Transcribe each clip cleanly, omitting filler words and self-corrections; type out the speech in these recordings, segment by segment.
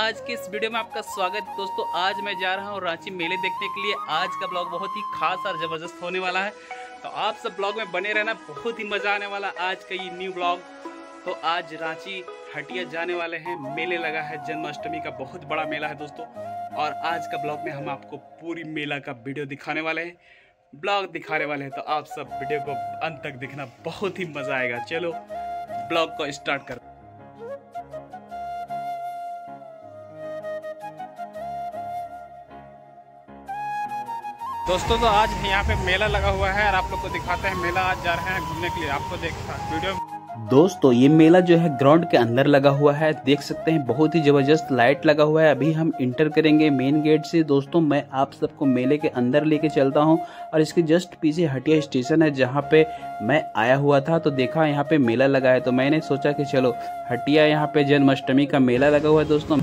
आज के इस वीडियो में आपका स्वागत है। दोस्तों आज मैं जा रहा हूँ रांची मेले देखने के लिए। आज का ब्लॉग बहुत ही खास और ज़बरदस्त होने वाला है, तो आप सब ब्लॉग में बने रहना, बहुत ही मज़ा आने वाला आज का ये न्यू ब्लॉग। तो आज रांची हटिया जाने वाले हैं, मेले लगा है, जन्माष्टमी का बहुत बड़ा मेला है दोस्तों। और आज का ब्लॉग में हम आपको पूरी मेला का वीडियो दिखाने वाले हैं, ब्लॉग दिखाने वाले हैं, तो आप सब वीडियो को अंत तक देखना, बहुत ही मज़ा आएगा। चलो ब्लॉग को स्टार्ट कर। दोस्तों तो आज यहाँ पे मेला लगा हुआ है और आप लोग को दिखाते हैं मेला। आज जा रहे हैं घूमने के लिए, आपको देखा वीडियो। दोस्तों ये मेला जो है ग्राउंड के अंदर लगा हुआ है, देख सकते हैं बहुत ही जबरदस्त लाइट लगा हुआ है। अभी हम इंटर करेंगे मेन गेट से। दोस्तों मैं आप सबको मेले के अंदर लेके चलता हूं और इसके जस्ट पीछे हटिया स्टेशन है जहां पे मैं आया हुआ था। तो देखा यहाँ पे मेला लगा है, तो मैंने सोचा कि चलो हटिया यहाँ पे जन्माष्टमी का मेला लगा हुआ है दोस्तों।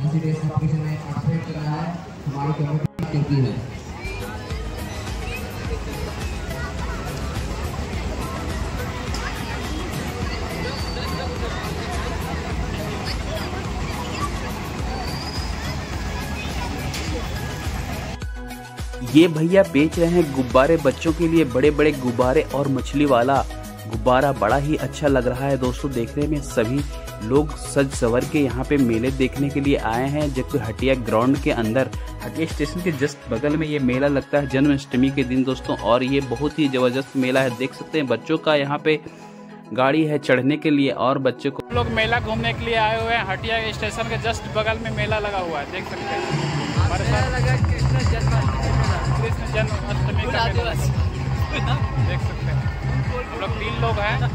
ये भैया बेच रहे हैं गुब्बारे बच्चों के लिए, बड़े बड़े गुब्बारे और मछली वाला गुब्बारा बड़ा ही अच्छा लग रहा है दोस्तों। देखने में सभी लोग सज सवर के यहाँ पे मेले देखने के लिए आए हैं, जबकि हटिया ग्राउंड के अंदर हटिया स्टेशन के जस्ट बगल में ये मेला लगता है जन्माष्टमी के दिन दोस्तों। और ये बहुत ही जबरदस्त मेला है, देख सकते हैं बच्चों का यहाँ पे गाड़ी है चढ़ने के लिए और बच्चों को। लोग मेला घूमने के लिए आए हुए हैं, हटिया स्टेशन के जस्ट बगल में मेला लगा हुआ है, देख सकते हैं। हमारे साथ कृष्ण जन्माष्टमी का मेला देख सकते हैं। हम लोग 3 लोग हैं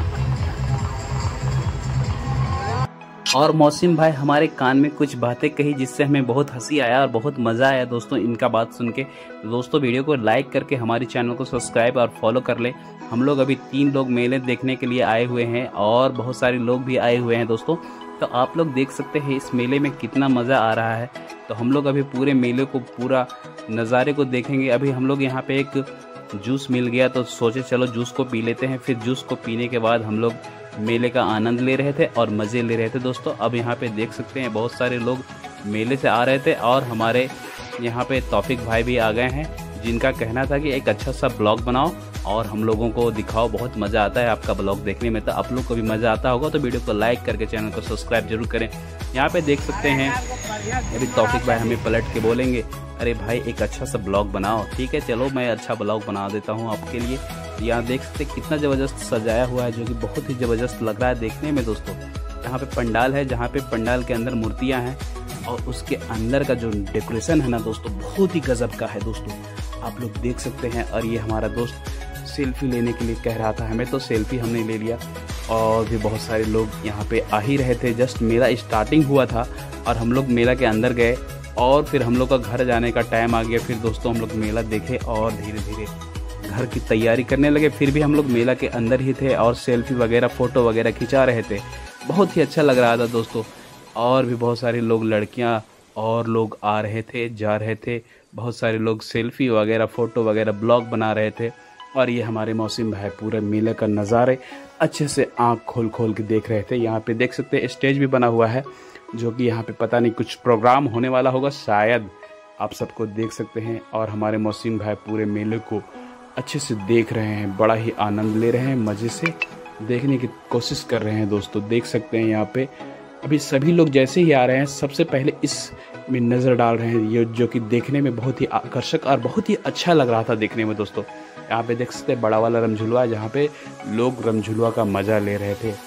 और मौसिम भाई हमारे कान में कुछ बातें कही जिससे हमें बहुत हंसी आया और बहुत मज़ा आया दोस्तों इनका बात सुन के। दोस्तों वीडियो को लाइक करके हमारे चैनल को सब्सक्राइब और फॉलो कर लें। हम लोग अभी 3 लोग मेले देखने के लिए आए हुए हैं और बहुत सारे लोग भी आए हुए हैं दोस्तों। तो आप लोग देख सकते हैं इस मेले में कितना मज़ा आ रहा है। तो हम लोग अभी पूरे मेले को, पूरा नज़ारे को देखेंगे। अभी हम लोग यहाँ पे एक जूस मिल गया तो सोचे चलो जूस को पी लेते हैं। फिर जूस को पीने के बाद हम लोग मेले का आनंद ले रहे थे और मज़े ले रहे थे दोस्तों। अब यहाँ पे देख सकते हैं बहुत सारे लोग मेले से आ रहे थे और हमारे यहाँ पे तौफिक भाई भी आ गए हैं, जिनका कहना था कि एक अच्छा सा ब्लॉग बनाओ और हम लोगों को दिखाओ, बहुत मज़ा आता है आपका ब्लॉग देखने में। तो आप लोग को भी मज़ा आता होगा तो वीडियो को लाइक करके चैनल को सब्सक्राइब जरूर करें। यहाँ पे देख सकते हैं अभी तौफिक भाई हमें पलट के बोलेंगे, अरे भाई एक अच्छा सा ब्लॉग बनाओ। ठीक है चलो मैं अच्छा ब्लॉग बना देता हूँ आपके लिए। यहाँ देख सकते कितना ज़बरदस्त सजाया हुआ है, जो कि बहुत ही ज़बरदस्त लग रहा है देखने में दोस्तों। यहाँ पे पंडाल है, जहाँ पे पंडाल के अंदर मूर्तियाँ हैं और उसके अंदर का जो डेकोरेशन है ना दोस्तों बहुत ही गजब का है दोस्तों, आप लोग देख सकते हैं। और ये हमारा दोस्त सेल्फी लेने के लिए कह रहा था हमें, तो सेल्फी हमने ले लिया। और भी बहुत सारे लोग यहाँ पे आ ही रहे थे, जस्ट मेला स्टार्टिंग हुआ था और हम लोग मेला के अंदर गए और फिर हम लोग का घर जाने का टाइम आ गया। फिर दोस्तों हम लोग मेला देखे और धीरे धीरे घर की तैयारी करने लगे। फिर भी हम लोग मेला के अंदर ही थे और सेल्फी वगैरह फ़ोटो वगैरह खिंचा रहे थे, बहुत ही अच्छा लग रहा था दोस्तों। और भी बहुत सारे लोग, लड़कियाँ और लोग आ रहे थे जा रहे थे, बहुत सारे लोग सेल्फी वगैरह फ़ोटो वगैरह ब्लॉग बना रहे थे। और ये हमारे मौसिम भाई पूरे मेले का नज़ारे अच्छे से आँख खोल खोल के देख रहे थे। यहाँ पे देख सकते हैं स्टेज भी बना हुआ है, जो कि यहाँ पे पता नहीं कुछ प्रोग्राम होने वाला होगा शायद, आप सबको देख सकते हैं। और हमारे मौसिम भाई पूरे मेले को अच्छे से देख रहे हैं, बड़ा ही आनंद ले रहे हैं, मज़े से देखने की कोशिश कर रहे हैं दोस्तों। देख सकते हैं यहाँ पे अभी सभी लोग जैसे ही आ रहे हैं सबसे पहले इस में नज़र डाल रहे हैं, ये जो कि देखने में बहुत ही आकर्षक और बहुत ही अच्छा लग रहा था देखने में दोस्तों। यहाँ पे देख सकते हैं बड़ा वाला रमझुलवा, जहाँ पे लोग रमझुलवा का मज़ा ले रहे थे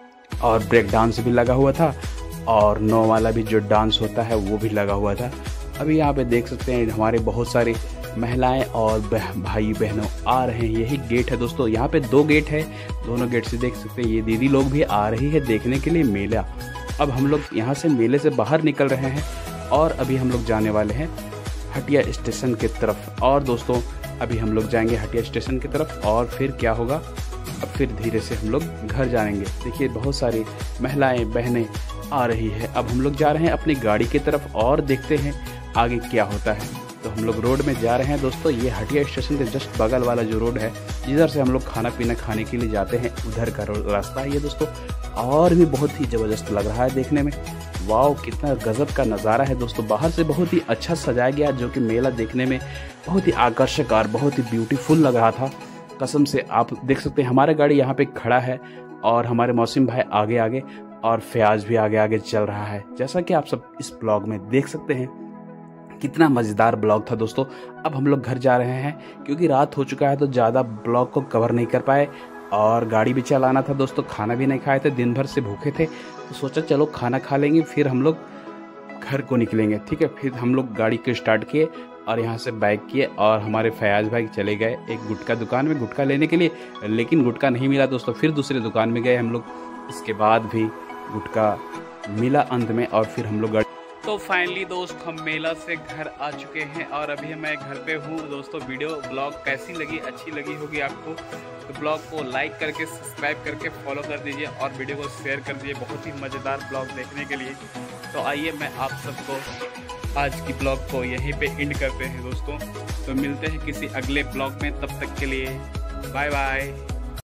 और ब्रेक डांस भी लगा हुआ था और 9 वाला भी जो डांस होता है वो भी लगा हुआ था। अभी यहाँ पे देख सकते हैं हमारे बहुत सारे महिलाएं और भाई बहनों आ रहे हैं। यही गेट है दोस्तों, यहाँ पे 2 गेट है, दोनों गेट से देख सकते हैं ये दीदी लोग भी आ रही है देखने के लिए मेला। अब हम लोग यहाँ से मेले से बाहर निकल रहे हैं और अभी हम लोग जाने वाले हैं हटिया स्टेशन की तरफ। और दोस्तों अभी हम लोग जाएंगे हटिया स्टेशन की तरफ और फिर क्या होगा, अब फिर धीरे से हम लोग घर जाएंगे। देखिए बहुत सारी महिलाएं बहनें आ रही है। अब हम लोग जा रहे हैं अपनी गाड़ी की तरफ और देखते हैं आगे क्या होता है। तो हम लोग रोड में जा रहे हैं दोस्तों, ये हटिया स्टेशन के जस्ट बगल वाला जो रोड है जिधर से हम लोग खाना पीना खाने के लिए जाते हैं, उधर का रास्ता है ये दोस्तों। और भी बहुत ही ज़बरदस्त लग रहा है देखने में। वाओ, कितना गजब का नज़ारा है दोस्तों। बाहर से बहुत ही अच्छा सजाया गया, जो कि मेला देखने में बहुत ही आकर्षक और बहुत ही ब्यूटीफुल लग रहा था। कसम से आप देख सकते हैं हमारा गाड़ी यहाँ पे खड़ा है और हमारे मौसम भाई आगे आगे और फयाज भी आगे आगे चल रहा है। जैसा कि आप सब इस ब्लॉग में देख सकते हैं, कितना मज़ेदार ब्लॉग था दोस्तों। अब हम लोग घर जा रहे हैं क्योंकि रात हो चुका है, तो ज़्यादा ब्लॉग को कवर नहीं कर पाए और गाड़ी भी चलाना था दोस्तों। खाना भी नहीं खाए थे, दिन भर से भूखे थे, तो सोचा चलो खाना खा लेंगे फिर हम लोग घर को निकलेंगे। ठीक है, फिर हम लोग गाड़ी को स्टार्ट किए और यहाँ से बाइक किए और हमारे फयाज भाई चले गए एक गुटखा दुकान में गुटखा लेने के लिए, लेकिन गुटखा नहीं मिला दोस्तों। फिर दूसरे दुकान में गए हम लोग, इसके बाद भी गुटखा मिला अंत में और फिर हम लोग तो फाइनली दोस्त हम मेला से घर आ चुके हैं और अभी मैं घर पे हूँ दोस्तों। वीडियो ब्लॉग कैसी लगी, अच्छी लगी होगी आपको, तो ब्लॉग को लाइक करके सब्सक्राइब करके फॉलो कर दीजिए और वीडियो को शेयर कर दीजिए बहुत ही मज़ेदार ब्लॉग देखने के लिए। तो आइए मैं आप सबको आज की ब्लॉग को यहीं पे एंड करते हैं दोस्तों। तो मिलते हैं किसी अगले ब्लॉग में, तब तक के लिए बाय बाय।